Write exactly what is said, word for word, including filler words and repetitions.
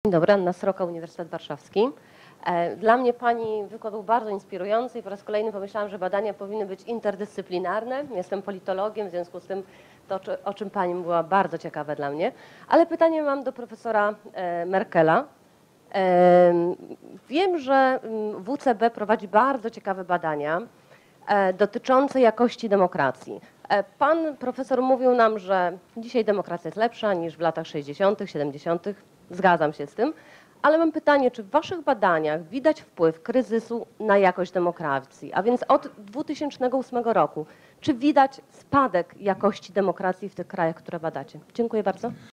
Dzień dobry, Anna Sroka, Uniwersytet Warszawski. Dla mnie Pani wykład był bardzo inspirujący i po raz kolejny pomyślałam, że badania powinny być interdyscyplinarne. Jestem politologiem, w związku z tym to, o czym Pani mówiła, bardzo ciekawe dla mnie. Ale pytanie mam do profesora Merkela. Wiem, że W C B prowadzi bardzo ciekawe badania dotyczące jakości demokracji. Pan profesor mówił nam, że dzisiaj demokracja jest lepsza niż w latach sześćdziesiątych, siedemdziesiątych. Zgadzam się z tym, ale mam pytanie, czy w Waszych badaniach widać wpływ kryzysu na jakość demokracji? A więc od dwutysięcznego ósmego roku, czy widać spadek jakości demokracji w tych krajach, które badacie? Dziękuję bardzo.